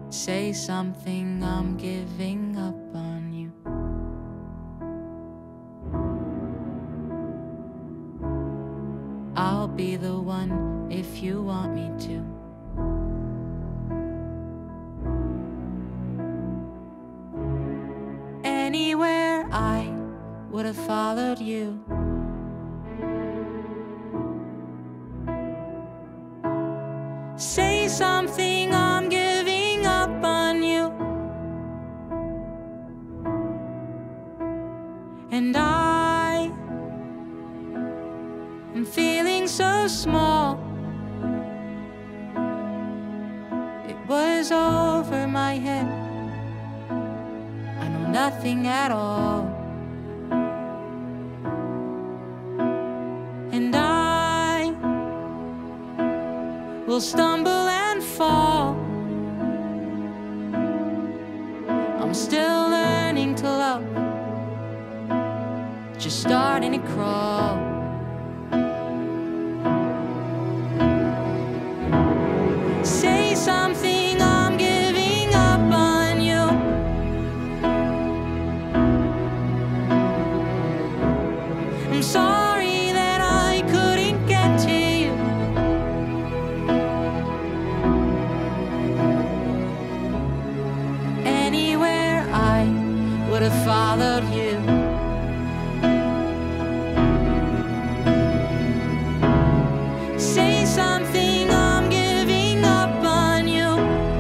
Say something, I'm giving up on you. I'll be the one if you want me to. Anywhere I would have followed you. Say something, I'm giving up on you. And I am feeling so small. It was over my head. I know nothing at all. And I will stumble and fall. I'm still learning to love, just starting to crawl. Say something, I'm giving up on you. I'm sorry that I couldn't get to you. Anywhere I would have followed you. Say something, I'm giving up on you.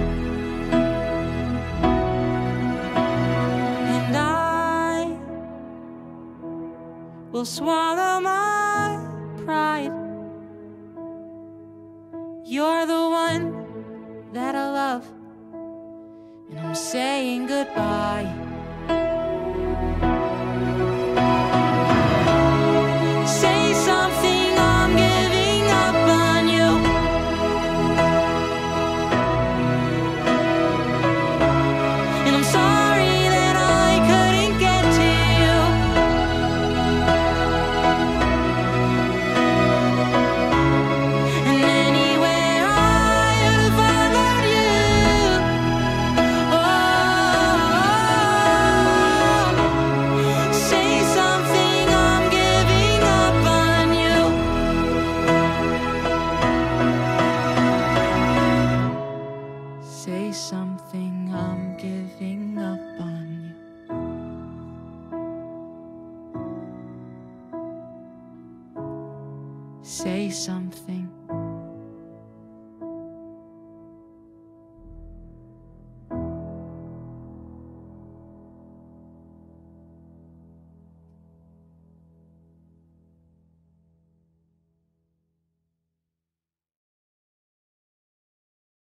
And I will swallow my pride. You're the one that I love, and I'm saying goodbye. Say something, I'm giving up on you. And I'm sorry that I couldn't get to you. And anywhere I would have followed you. Oh, say something, I'm giving up on you. Say something, I'm giving up on you. Say something.